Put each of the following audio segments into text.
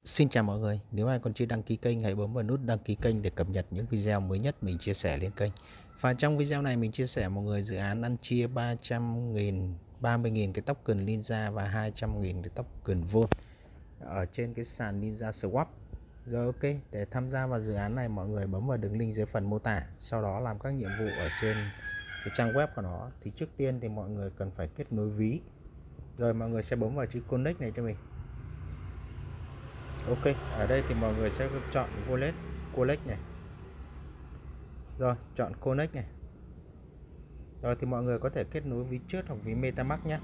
Xin chào mọi người, nếu ai còn chưa đăng ký kênh hãy bấm vào nút đăng ký kênh để cập nhật những video mới nhất mình chia sẻ lên kênh. Và trong video này mình chia sẻ mọi người dự án ăn chia 30.000 cái token Ninja và 200.000 cái token Volt ở trên cái sàn Ninja Swap. Rồi ok, để tham gia vào dự án này mọi người bấm vào đường link dưới phần mô tả, sau đó làm các nhiệm vụ ở trên cái trang web của nó. Thì trước tiên thì mọi người cần phải kết nối ví. Rồi mọi người sẽ bấm vào chữ Connect này cho mình. Ok, ở đây thì mọi người sẽ chọn wallet Collect này. Rồi, chọn Connect này. Rồi thì mọi người có thể kết nối ví trước hoặc ví MetaMask nhé.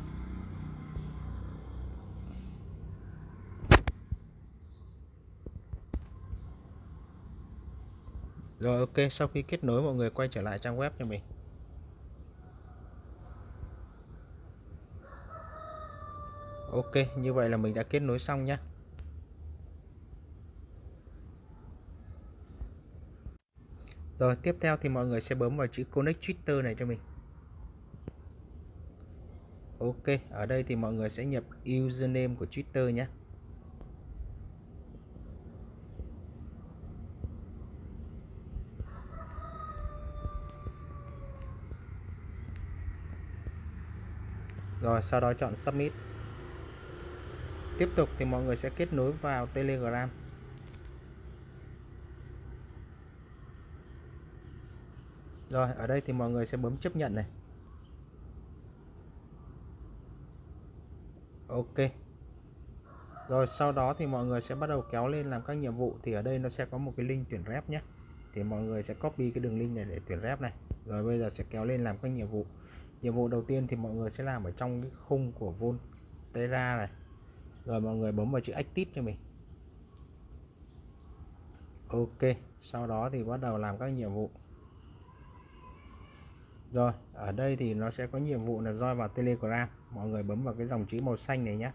Rồi ok, sau khi kết nối mọi người quay trở lại trang web cho mình. Ok, như vậy là mình đã kết nối xong nhé. Rồi tiếp theo thì mọi người sẽ bấm vào chữ Connect Twitter này cho mình. Ok, ở đây thì mọi người sẽ nhập username của Twitter nhé. Rồi sau đó chọn Submit. Tiếp tục thì mọi người sẽ kết nối vào Telegram. Rồi ở đây thì mọi người sẽ bấm chấp nhận này. Ok. Rồi sau đó thì mọi người sẽ bắt đầu kéo lên làm các nhiệm vụ. Thì ở đây nó sẽ có một cái link tuyển rep nhé. Thì mọi người sẽ copy cái đường link này để tuyển rep này. Rồi bây giờ sẽ kéo lên làm các nhiệm vụ. Nhiệm vụ đầu tiên thì mọi người sẽ làm ở trong cái khung của Volterra này. Rồi mọi người bấm vào chữ Active cho mình. Ok, sau đó thì bắt đầu làm các nhiệm vụ. Rồi, ở đây thì nó sẽ có nhiệm vụ là join vào Telegram. Mọi người bấm vào cái dòng chữ màu xanh này nhé.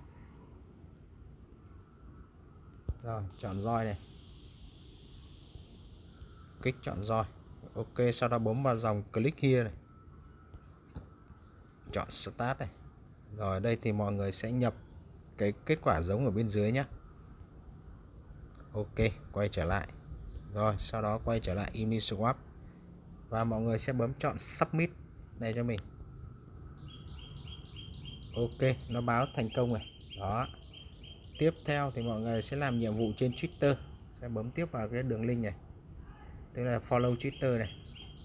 Rồi, chọn join này. Kích chọn join. Ok, sau đó bấm vào dòng click here này. Chọn start này. Rồi đây thì mọi người sẽ nhập cái kết quả giống ở bên dưới nhé. Ok, quay trở lại. Rồi sau đó quay trở lại Uniswap và mọi người sẽ bấm chọn Submit này cho mình. Ok, nó báo thành công này. Đó. Tiếp theo thì mọi người sẽ làm nhiệm vụ trên Twitter. Sẽ bấm tiếp vào cái đường link này, tức là follow Twitter này.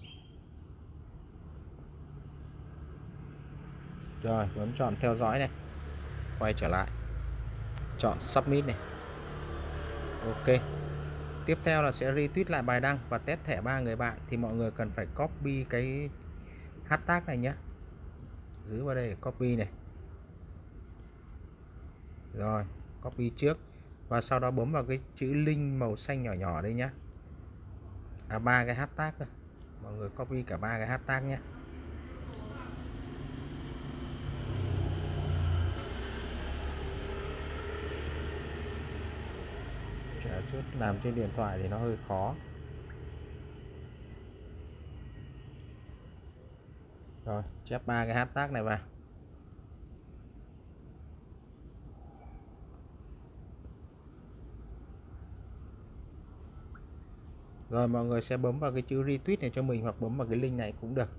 Rồi bấm chọn theo dõi này. Quay trở lại. Chọn Submit này. Ok. Tiếp theo là sẽ retweet lại bài đăng và test thẻ 3 người bạn. Thì mọi người cần phải copy cái hashtag này nhé. Giữ vào đây để copy này. Rồi copy trước. Và sau đó bấm vào cái chữ link màu xanh nhỏ nhỏ đây nhé. Ba cái hashtag thôi. Mọi người copy cả 3 cái hashtag nhé. Chút làm trên điện thoại thì nó hơi khó. Rồi chép 3 cái hashtag này vào. Rồi mọi người sẽ bấm vào cái chữ retweet này cho mình hoặc bấm vào cái link này cũng được.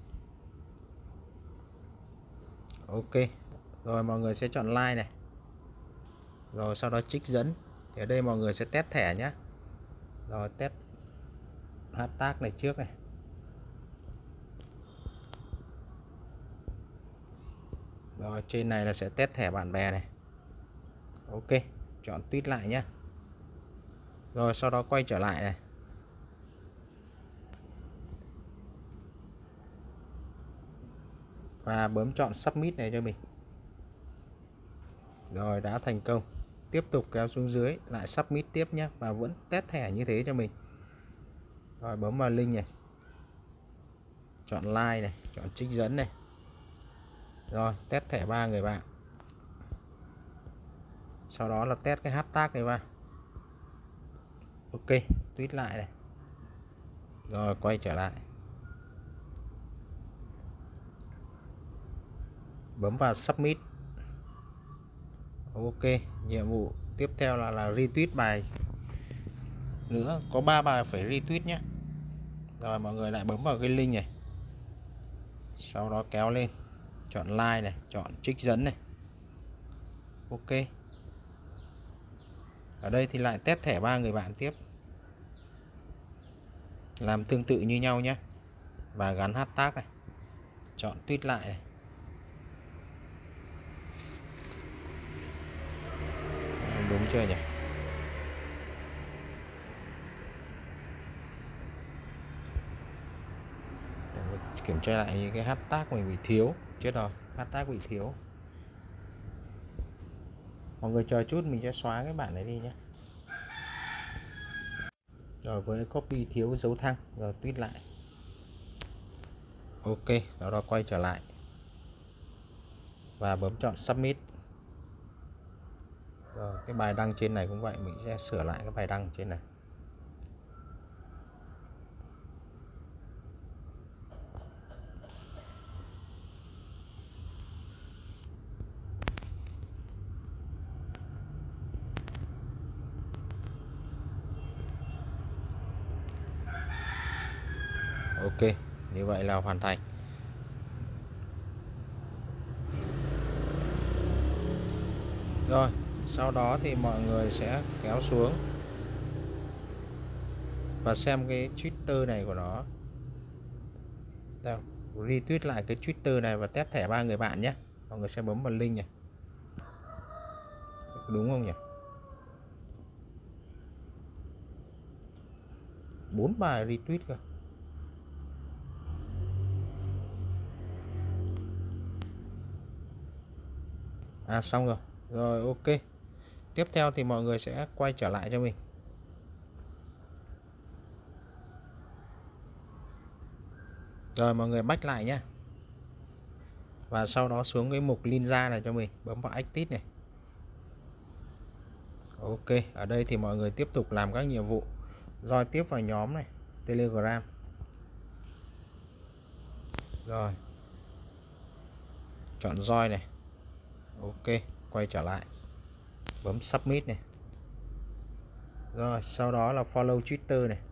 Ok. Rồi mọi người sẽ chọn like này. Rồi sau đó trích dẫn. Thì ở đây mọi người sẽ test thẻ nhé. Rồi test hashtag này trước này. Rồi trên này là sẽ test thẻ bạn bè này. Ok, chọn tweet lại nhé. Rồi sau đó quay trở lại này. Và bấm chọn submit này cho mình. Rồi đã thành công. Tiếp tục kéo xuống dưới lại submit tiếp nhé. Và vẫn test thẻ như thế cho mình. Rồi bấm vào link này. Chọn like này. Chọn trích dẫn này. Rồi test thẻ 3 người bạn. Sau đó là test cái hashtag này vào. Ok, tweet lại này. Rồi quay trở lại. Bấm vào submit. Ok, nhiệm vụ Tiếp theo là retweet bài nữa, có 3 bài phải retweet nhé. Rồi mọi người lại bấm vào cái link này, sau đó kéo lên, chọn like này, chọn trích dẫn này. Ok. Ở đây thì lại test thẻ 3 người bạn tiếp, làm tương tự như nhau nhé, và gắn hashtag này, chọn tweet lại này. Đúng chưa nhỉ? Kiểm tra lại những cái hashtag mình bị thiếu. Chết rồi, hashtag bị thiếu. Mọi người chờ chút, mình sẽ xóa cái bản này đi nhé. Rồi với copy thiếu dấu thăng, rồi tweet lại. Ok, đó quay trở lại và bấm chọn submit. Rồi cái bài đăng trên này cũng vậy, mình sẽ sửa lại cái bài đăng trên này. Ok, như vậy là hoàn thành. Rồi, sau đó thì mọi người sẽ kéo xuống và xem cái Twitter này của nó. Đâu, retweet lại cái Twitter này và test thẻ 3 người bạn nhé. Mọi người sẽ bấm vào link này. Đúng không nhỉ? 4 bài retweet cơ. À xong rồi. Rồi ok. Tiếp theo thì mọi người sẽ quay trở lại cho mình. Rồi mọi người back lại nhé. Và sau đó xuống cái mục Ninja này cho mình, bấm vào Active này. Ok, ở đây thì mọi người tiếp tục làm các nhiệm vụ. Rồi tiếp vào nhóm này, Telegram. Rồi. Chọn join này. Ok, quay trở lại. Bấm submit này. Rồi, sau đó là follow Twitter này.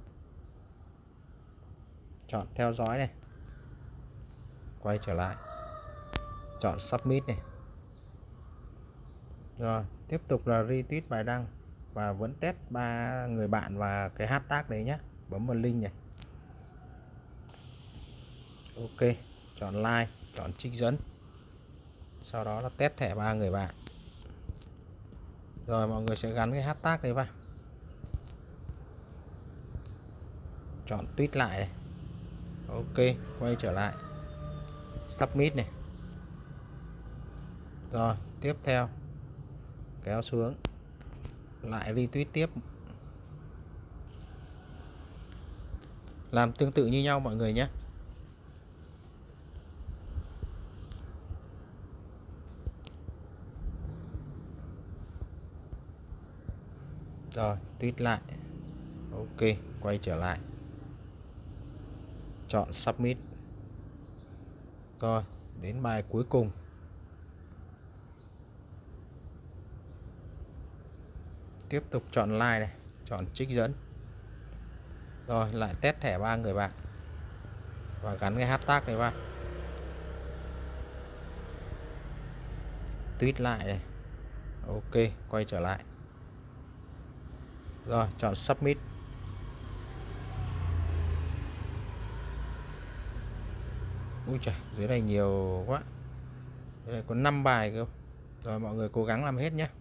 Chọn theo dõi này. Quay trở lại. Chọn submit này. Rồi, tiếp tục là retweet bài đăng và vẫn test 3 người bạn và cái hashtag đấy nhé. Bấm vào link này. Ok, chọn like, chọn trích dẫn. Sau đó là test thẻ 3 người bạn. Rồi mọi người sẽ gắn cái hashtag đấy vào. Chọn tweet lại này. Ok, quay trở lại. Submit này. Rồi, tiếp theo kéo xuống, lại retweet tiếp. Làm tương tự như nhau mọi người nhé. Rồi, tweet lại. Ok, quay trở lại. Chọn submit. Rồi, đến bài cuối cùng. Tiếp tục chọn like này, chọn trích dẫn. Rồi, lại test thẻ 3 người bạn và gắn cái hashtag này vào. Tweet lại này. Ok, quay trở lại. Rồi, chọn submit. Ui trời, dưới này nhiều quá. Dưới này có 5 bài cơ. Rồi mọi người cố gắng làm hết nhé.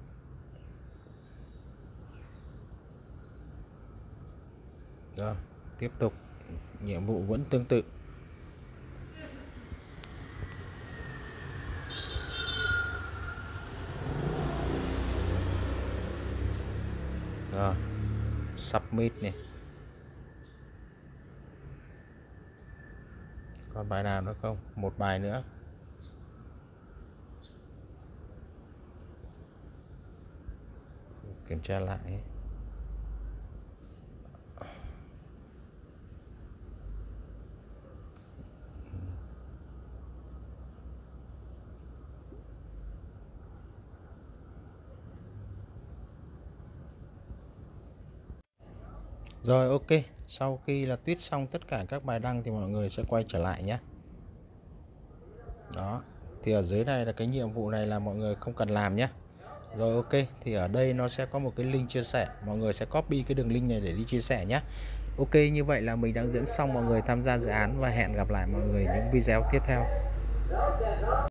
Rồi, tiếp tục. Nhiệm vụ vẫn tương tự. Rồi, submit này. Còn bài nào nữa không? Một bài nữa. Kiểm tra lại. Rồi, ok. Sau khi là tweet xong tất cả các bài đăng thì mọi người sẽ quay trở lại nhé. Đó. Thì ở dưới này là cái nhiệm vụ này là mọi người không cần làm nhé. Rồi, ok. Thì ở đây nó sẽ có một cái link chia sẻ. Mọi người sẽ copy cái đường link này để đi chia sẻ nhé. Ok, như vậy là mình đã dẫn xong mọi người tham gia dự án và hẹn gặp lại mọi người những video tiếp theo.